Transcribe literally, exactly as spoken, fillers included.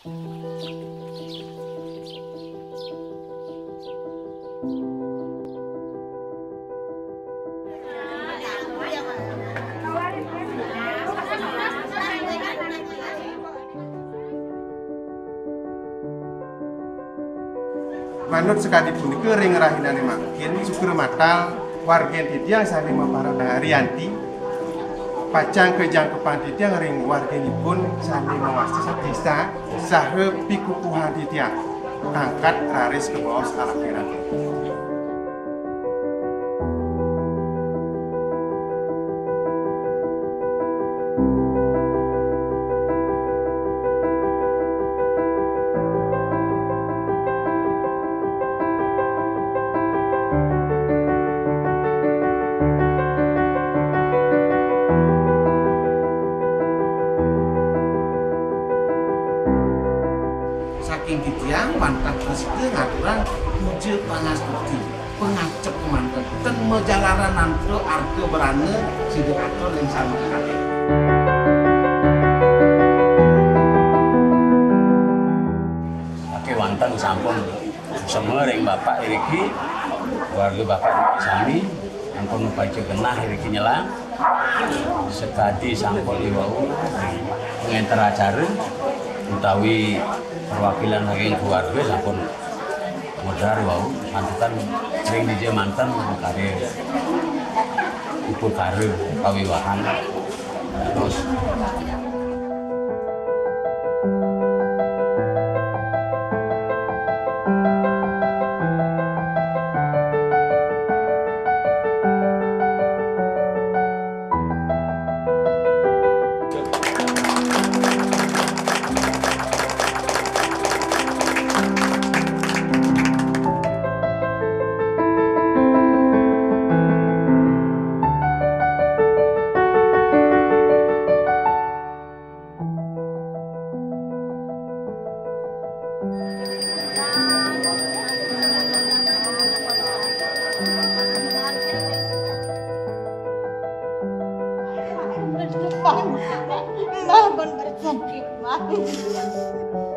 Manut sekali punika ring rahinane makin syukur matal warga Titiang saling meparah Rianti pacang kejang kepang Titiang ring warganipun saling mewasti desa sahe pikukuhan Titiang angkat raris ke bawah skala pirat. Saking Titiang mantan presiden ngaturan puja pangastuti pengacep mantan ten mejalaran nanto arke berane sidik atur yang sama kali. Oke wonten sampun semering Bapak Iriki warga Bapak sami ampun baca genah Iriki nyelang sekadi sampun iwau ngenter acara utawi perwakilan saking keluarga sampun modal wau mantan sering di mantan kare ibu kare kawiwahan terus Mbak, mbak, mbak, mbak, mbak, mbak, mbak, mbak,